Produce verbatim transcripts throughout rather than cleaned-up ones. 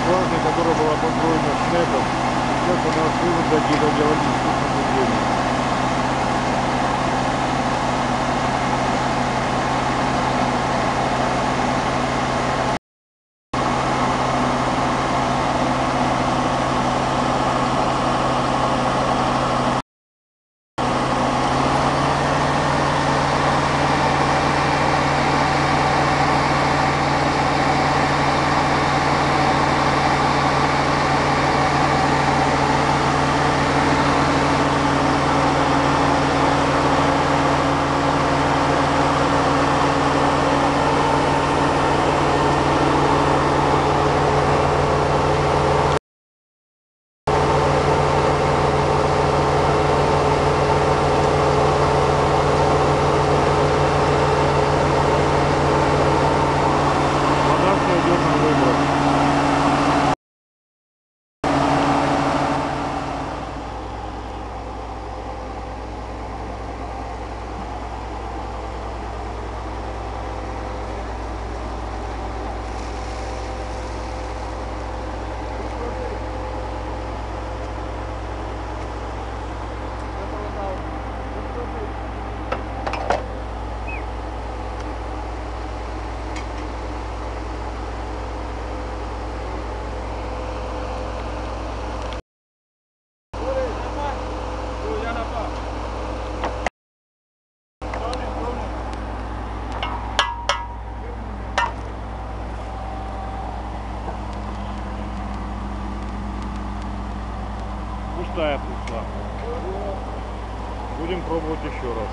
скважины, которая была построена снэпом, сейчас она служит для гидроавтоматических наблюдений. Пустая пришла. Будем пробовать еще раз.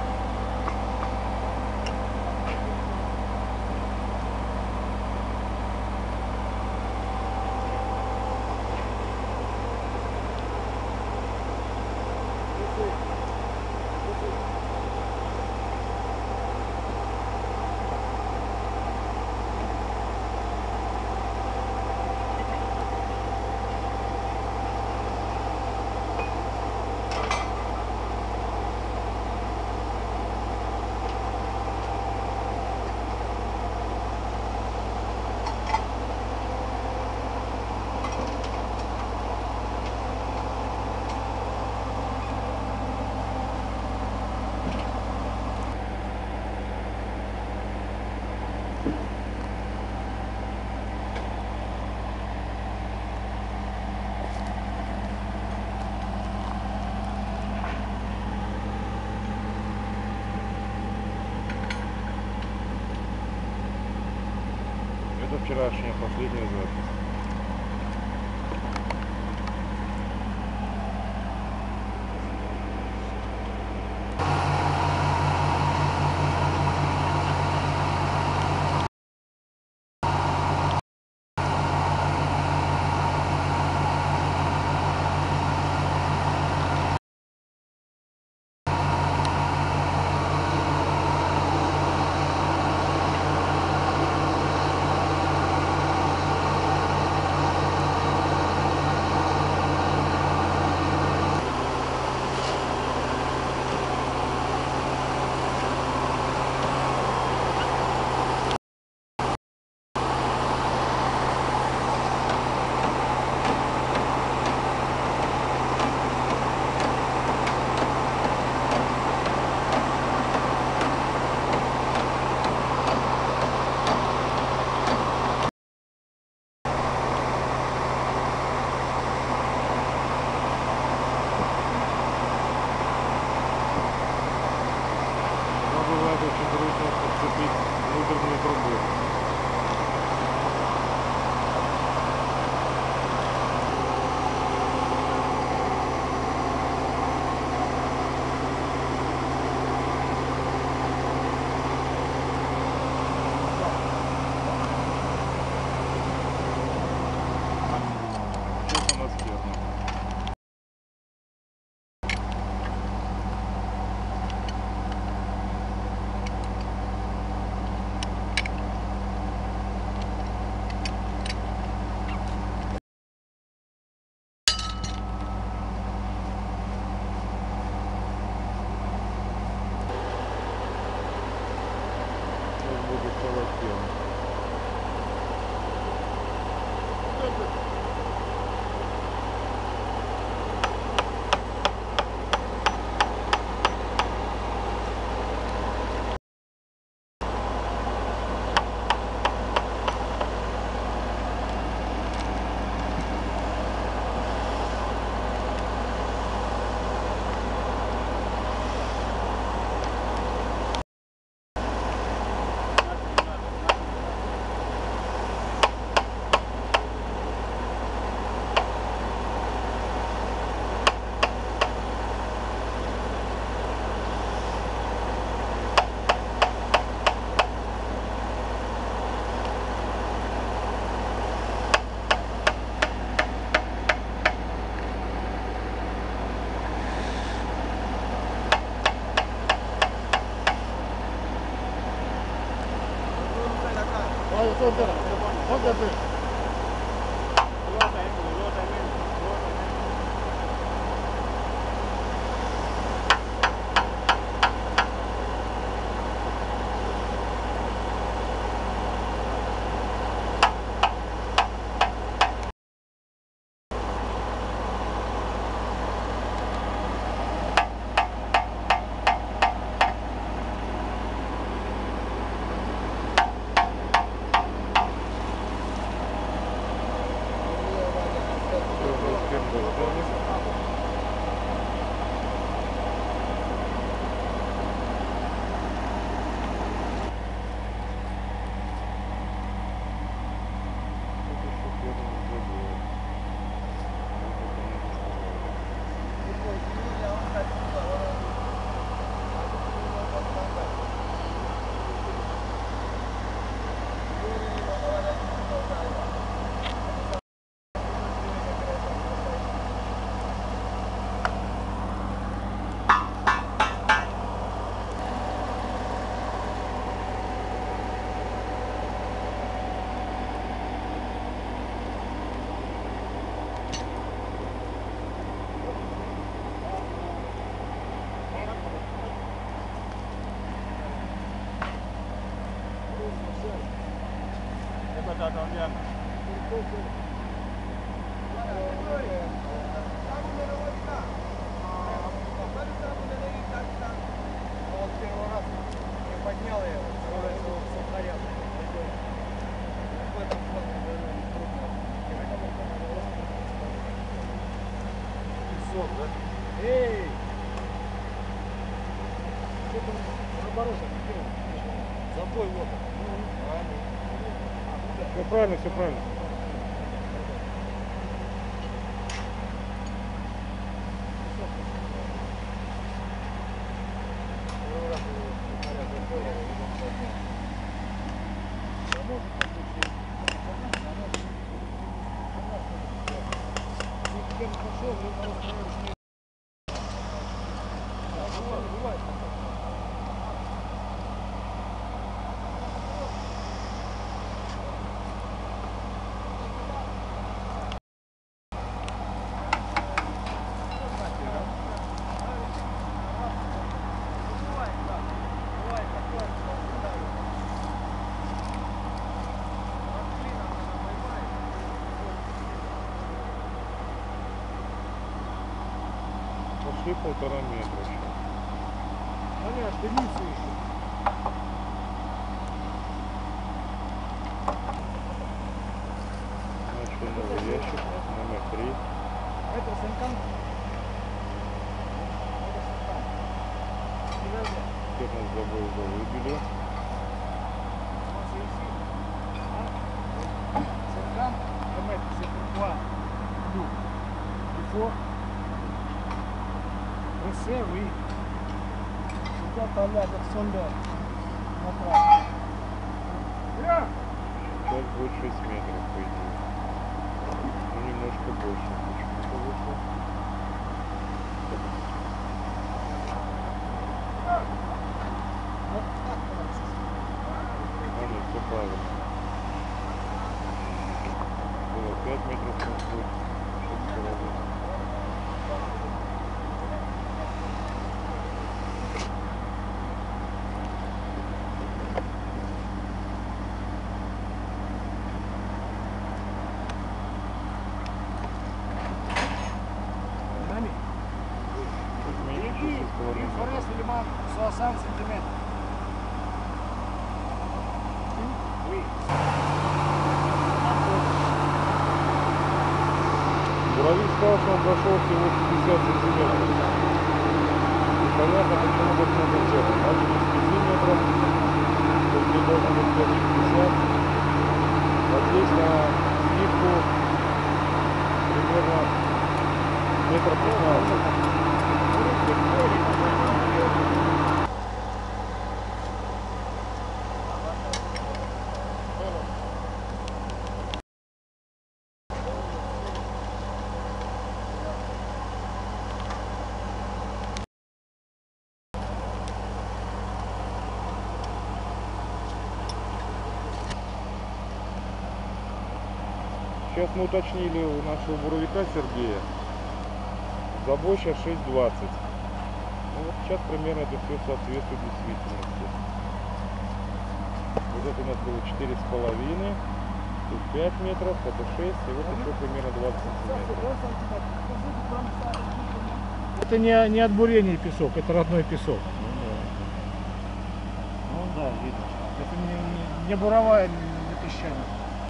Это вчерашняя последняя запись. Вот это. Эй! Что-то наоборот, забой вот. Все правильно, все правильно. Пошли полтора метра еще. Понятно, дымится еще. Начали новый ящик, номер три. Это Сенкан? Теперь нас забой уже выбили. Сенкан, это Сенкан, Бифо. Você, oui. Tu dois parler avec sondeur. Сейчас будет шесть метров, по идее. Ну, немножко больше. Почему-то вышло. А, нет, все правильно. Было пять метров, сейчас будет шесть километров. Forest Limão, soixante centímetros. Oui. Буровик сказал, что он прошел всего пятьдесят сантиметров. Непонятно, почему так много взято. Начали с пяти метров, то есть здесь должно быть пять шестьдесят. Вот здесь на сливку примерно метр пятнадцать. сейчас мы уточнили у нашего буровика Сергея. Забой сейчас шесть двадцать. Ну вот сейчас примерно это все соответствует действительности. Вот это у нас было четыре с половиной, тут пять метров, это шесть, и вот еще примерно двадцать сантиметров. Это не, не от бурения песок, это родной песок. Ну да, видно. Это не, не, не буровая, не песчаная.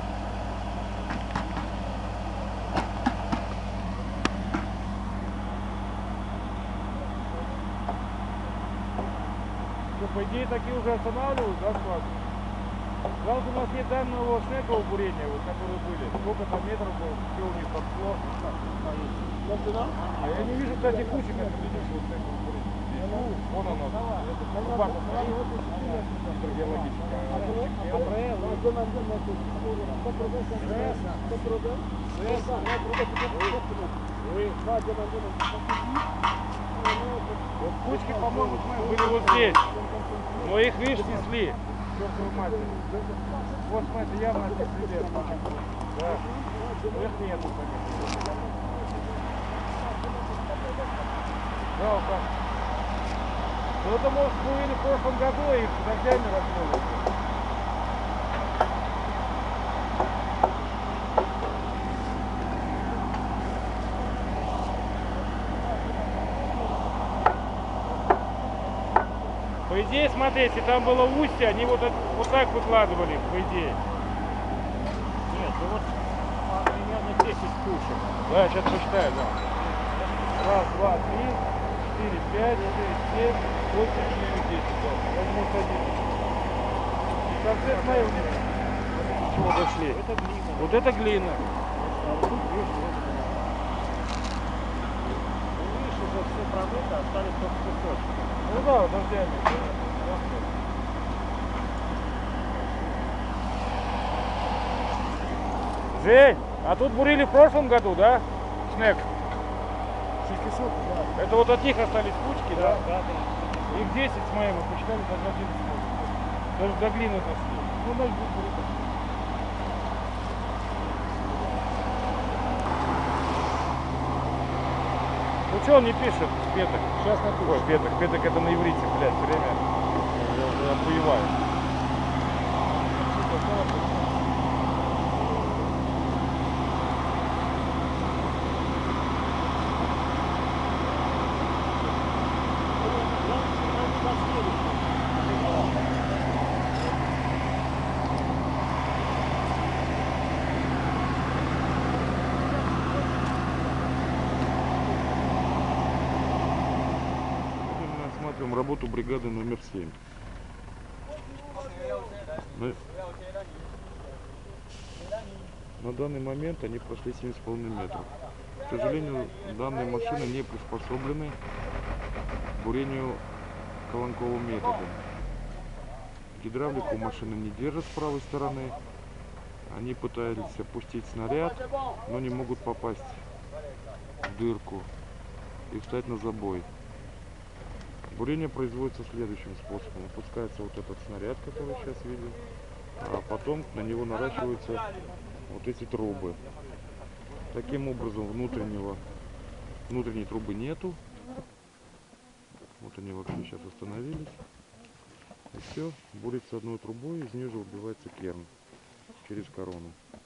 Ну, по идее, такие уже останавливают, да, складки? Жалко, у нас нет данного снегового бурения, вот, которые были. Сколько там метров было, все у них подшло. А я не вижу, кстати, кучи, как ты видишь, вот снегового бурения. Здесь. Вон оно. Кубак стоит. Гидрогеологическая. Вот кучки, по-моему, были вот здесь. Но их, видишь, снесли. Чёртову мать. Вот, смотри, явно здесь следят. Да. Но их нету, конечно. Жалко. Ну это, может, были в прошлом году, и их дождями размыло. По идее, смотрите, там было устье, они вот, вот так выкладывали, по идее. Нет, ну вот а, примерно десять кучек. Да, сейчас посчитаю, да. Раз, два, три, четыре, пять, шесть, семь, восемь, девять, десять. Возьмут одиннадцать. И в конце, смотри, у них до чего дошли. Это глина. Вот это глина. А вот тут видишь, вот это. Ну, видишь, уже все промыто, остались только кусочки. Ну да, дождями. Жень, а тут бурили в прошлом году, да? Снег. шестьсот, да. Это вот от них остались кучки, да? Да, да. Их десять с моим, мы посчитали, даже одиннадцать. Даже до глины дошли. Ну, ночь будет бурить. Ну что он не пишет, Петок? Сейчас напишу. Ой, Петок, Петок это на иврите, блядь, все время. Я уже охуеваю. Рассматриваем работу бригады номер семь. На, на данный момент они прошли семь с половиной метров. К сожалению, данные машины не приспособлены к бурению колонковым методом. Гидравлику машины не держат с правой стороны. Они пытались опустить снаряд, но не могут попасть в дырку и встать на забой. Бурение производится следующим способом. Опускается вот этот снаряд, который сейчас видим, а потом на него наращиваются вот эти трубы. Таким образом внутреннего, внутренней трубы нету. Вот они вообще сейчас остановились. И все, бурится одной трубой, из нее же убивается керн через корону.